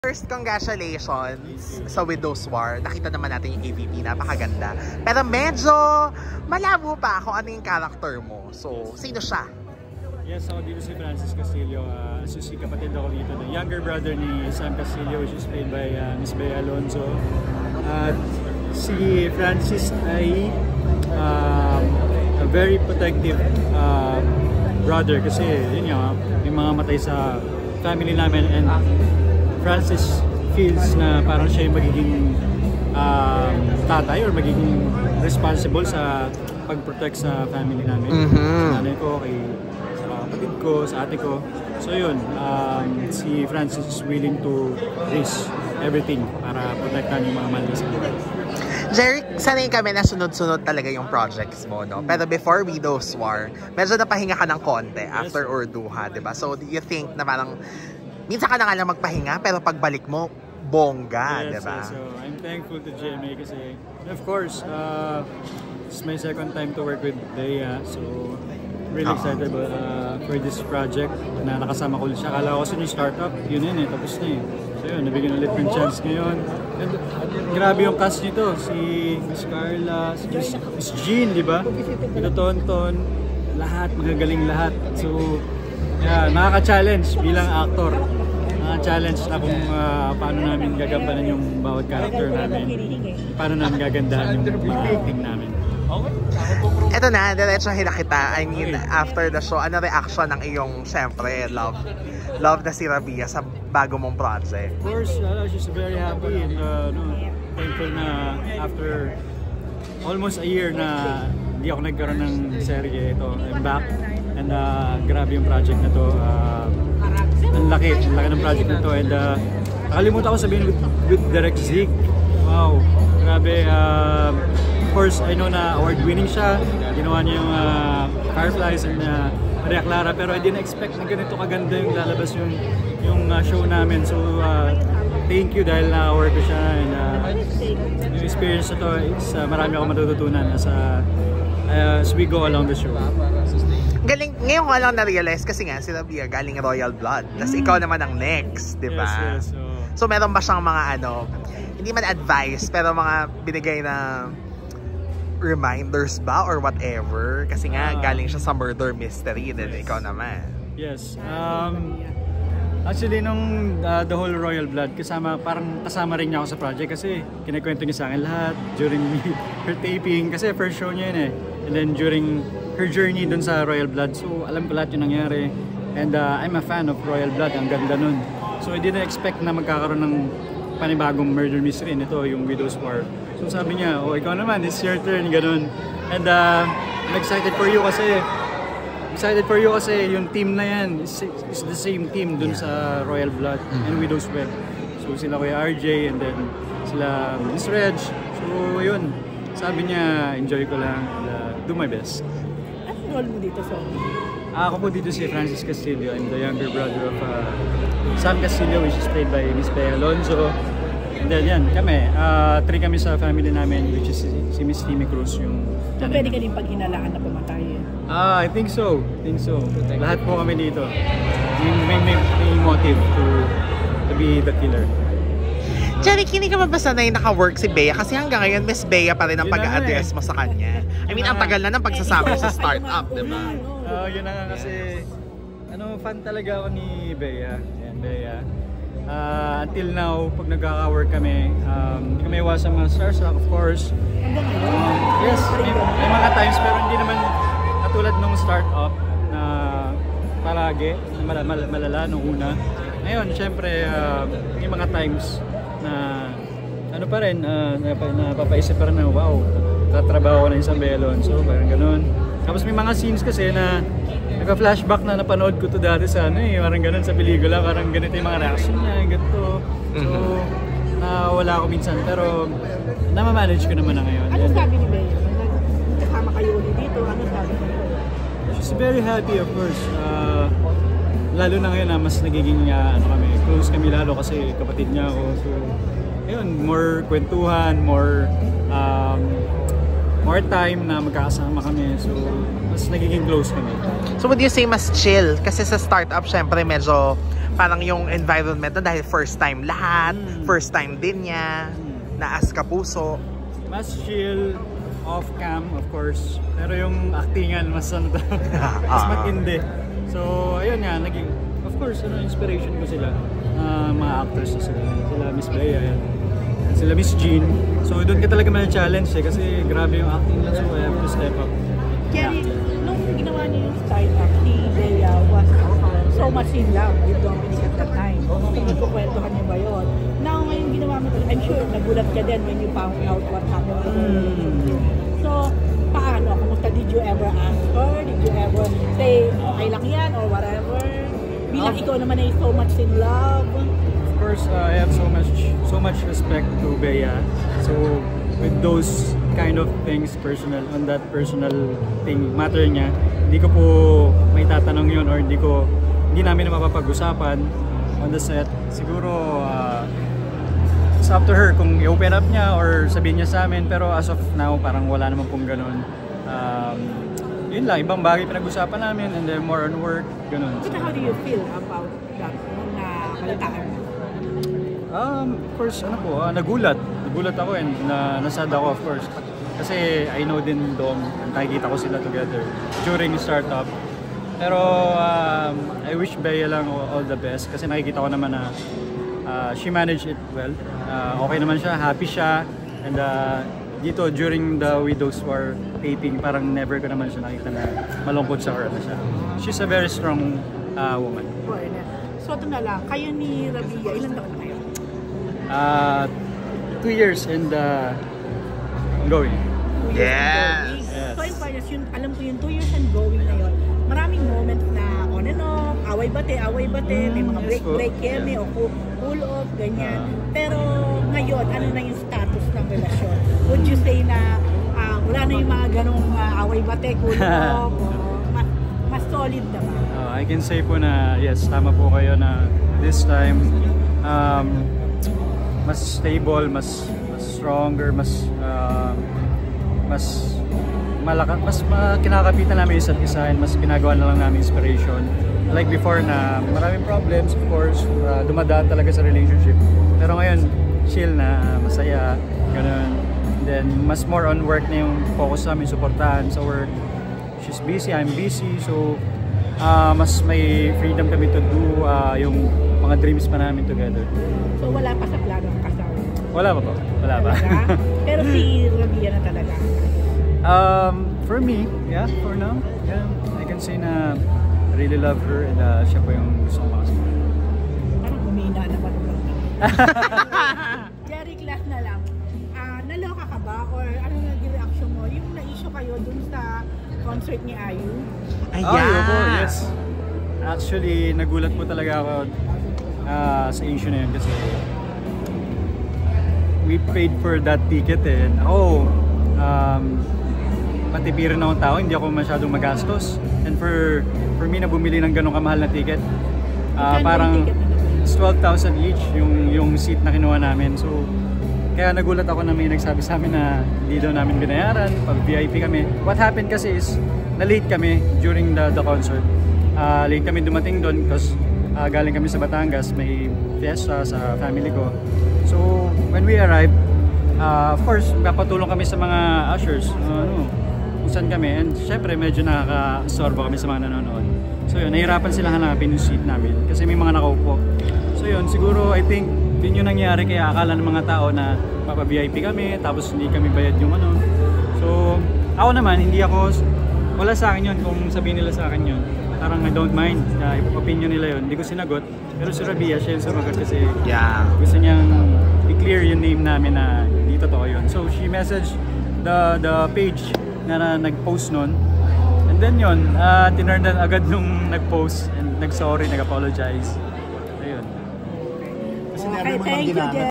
First, congratulations sa Widow's War. Nakita naman natin yung AVP, napakaganda. Pero medyo malabo pa kung ano yung character mo. So, sino siya? Yes, ako dito si Francis Castillo. Si kapatid ako dito. The younger brother ni Sam Castillo, which is played by Miss Bea Alonzo. At si Francis ay a very protective brother kasi yun nga, may mga matay sa family namin, and Francis feels na parang siya yung magiging tatay or magiging responsible sa pag-protect sa family namin. Sa nanay ko, sa kapatid ko, sa ate ko. So yun, si Francis is willing to risk everything para protektahan yung mga mahal sa buhay. Jerry, sanay kami na sunod-sunod talaga yung projects mo, no? Pero before Widow's War, medyo napahinga ka ng konti after Urduha, diba? So, do you think na parang minsan ka na nga lang magpahinga, pero pagbalik mo, bongga, yes, diba? Yes, so I'm thankful to GMA kasi, of course, it's my second time to work with Bea, so really excited for this project na nakasama ko siya. Akala ko kasi yung startup, yun tapos na eh. So yun, nabigyan ulit ng chance ngayon. And grabe yung cast nito, si Miss Carla, si Miss Jean, di ba? Ito Tonton, lahat, magagaling lahat. So, yeah, nakaka-challenge bilang actor. Nakaka-challenge na kung paano namin gagampanan yung bawat character namin. Paano namin gagandahan yung acting namin. Eto na, diretsahin na kita. I mean, after the show, ano reaction ng iyong, syempre, love na si Rabia sa bago mong project? Of course, she's very happy and thankful na after almost a year na hindi ako nagkaroon ng serye, ito, I'm back. And grabe yung project na to. Ang laki ng project na to. And nakalimutan ko sabihin with Direct Zeke. Wow, grabe. Of course, I know na award-winning siya. Ginawa niya yung Fireflies and Maria Clara, pero I didn't expect na ganito kaganda yung lalabas yung show namin. So, thank you dahil na-award ko siya. And yung experience na to is marami akong matututunan as we go along the show. Galing, ngayon ko lang na-realize kasi nga si Rabia galing Royal Blood. Tapos ikaw naman ang next, di ba? Yes, yes. So meron ba siyang mga hindi man advice, pero mga binigay na reminders ba or whatever? Kasi nga galing siya sa murder mystery, then ikaw naman. Yes. Actually, nung the whole Royal Blood, parang kasama rin niya ako sa project kasi kinikwento niya sa akin lahat during her taping. Kasi first show niya yun eh. And then during her journey dun sa Royal Blood, so alam ko lahat yung nangyari. And I'm a fan of Royal Blood, ang ganda nun. So I didn't expect na magkakaroon ng panibagong murder mystery nito, yung Widow's War. So sabi niya, oh ikaw naman, it's your turn, ganun. And I'm excited for you kasi yung team na yan is the same team dun sa Royal Blood and Widow's Web. So sila Kuya RJ and then sila Miss Reg. So yun, sabi niya, enjoy ko lang, do my best. Anong role mo dito, Sophie? Ako po dito si Francis Castillo. I'm the younger brother of Sam Castillo, which is played by Miss Bea Alonzo. And then yan, three kami sa family namin, which is si Miss Timmy Cruz yung... So, pwede ka din paghinalaan na pumatay eh? I think so. Lahat po kami dito. May motive to be the killer. Jerry, hindi ka ba ba sanay naka-work si Bea? Kasi hanggang ngayon, Miss Bea pa rin ang pag-a-address mo sa kanya. I mean, ang tagal na ng pagsasama sa startup, di ba? Yun na nga kasi, fan talaga ako ni Bea. Ayan, Bea. Until now, pag nagkaka-work kami, hindi kami iwasan mga starstruck, of course. Yes, may mga times, pero hindi naman katulad nung startup na palagi, malala nung una. Ngayon, syempre, may mga times na pa rin, napapaisip pa rin na wow, tatrabaho ko na yung sa Bea Alonzo, parang ganun. Tapos may mga scenes kasi na nagka-flashback na napanood ko to dati sa parang ganun sa pelikula, parang ganito yung mga reaction niya, ganito. So, nawala ako minsan, pero namamanage ko naman na ngayon. Ano sabi ni Bea? Kasama kayo ulit dito, ano sabi niya? She's very happy, of course. Lalo na ngayon na mas nagiging kami, close kami lalo kasi kapatid niya ako. So, ayun, more kwentuhan, more time na magkakasama kami. So, mas nagiging close kami. So would you say mas chill? Kasi sa startup, syempre medyo parang yung environment na dahil first time lahat, first time din niya, na as kapuso. Mas chill, off-cam of course, pero yung actingan mas ano daw, mas matindi. So ayun nga, naging, of course, inspiration ko sila, mga actors na sila Miss Bea, sila Miss Jean. So doon ka talaga challenge kasi grabe yung acting lang, so I have to step up. Jerry, nung ginawa niyo yung startup, si Bea was so much in love with Dominic at that time. Kukwentuhan niyo ba yun? Now, ngayon ginawa mo, I'm sure nagulat ka din when you found out what happened. So, paano? Kumusta? Did you ever ask her? Did you ever say, okay lang yan or whatever? Bilang ikaw naman ay so much in love. Of course, I have so much respect to Bea. So, with those kind of things, personal, on that personal thing, matter niya, hindi ko po may tatanong yun or hindi namin na mapapag-usapan on the set. Siguro, it's up to her kung i-open up niya or sabihin niya sa amin, pero as of now, parang wala naman pong ganun. Yun lang, ibang bagay pinag-usapan namin and then more on work, ganun. But how do you feel about that nung nakalitaan mo? Of course, nagulat ako and nasad ako, of course. Kasi I know din Dom, nakikita ko sila together during startup. Pero I wish Bea lang all the best kasi nakikita ko naman na she managed it well. Okay naman siya, happy siya. And dito during the Widows War taping, parang never ko naman siya nakita na malungkot sa or ano siya. She's a very strong woman. So ito na lang, kayo ni Rabia, ilan taon na kayo? 2 years and going. Yes. So in fairness, alam ko yung 2 years and going na yun, maraming moments na on and off, away-bate, may mga break keme o cool off, ganyan. Pero ngayon, ano na yung status ng relasyon? Would you say na wala na yung mga ganong away-bate, cool off, mas solid na ba? I can say po na yes, tama po kayo na this time mas stable, mas stronger, mas malakas, mas kinakapitan namin isa't isa and mas ginagawa na lang namin inspiration. Like before na maraming problems, of course, dumadaan talaga sa relationship. Pero ngayon, chill na, masaya, ganun. Then, mas more on work na yung focus namin, supportahan sa work. She's busy, I'm busy, so mas may freedom kami to do yung mga dreams pa namin together. So wala pa sa plano ng kasal? Wala pa po, wala pa. Pero si Rabia na talaga? For me, yeah, for now, yeah, I can say na I really love her and siya po yung gusto kong makasama. Parang humina naman naman. Jerry, class na lang. Naloka ka ba? Or ano naging reaction mo? Yung na-issue kayo dun sa concert ni Ayu? Ayan! Yes. Actually, nagulat po talaga ako sa issue na yun kasi we paid for that ticket and ako, patipirin akong tao, hindi ako masyadong magastos. And for me na bumili ng ganong kamahal na ticket, parang 12,000 each yung seat na kinuha namin. So, kaya nagulat ako na may nagsabi sa amin na hindi daw namin binayaran, pag VIP kami. What happened kasi is, na-late kami during the concert. Late kami dumating doon because galing kami sa Batangas, may fiesta sa family ko. So, when we arrived, of course, kapatulong kami sa mga ushers, kung saan kami. And syempre, medyo nakaka-sorbo kami sa mga nanonood. So yun, nahirapan sila hanapin yung seat namin kasi may mga nakaupo. So yun, siguro I think yun yung nangyari kaya akala ng mga tao na mapa-VIP kami tapos hindi kami bayad yung ano. So ako naman, wala sa akin yun kung sabihin nila sa akin yun. Parang I don't mind, opinion nila yun. Hindi ko sinagot. Pero si Rabia, siya yung sumagot kasi gusto niyang i-clear yung name namin na hindi totoo yun. So she messaged the page na nag-post nun. And then yun, tinurn na agad nung nag-post and nag-sorry, nag-apologize. Ayun. Okay, thank you, Jen.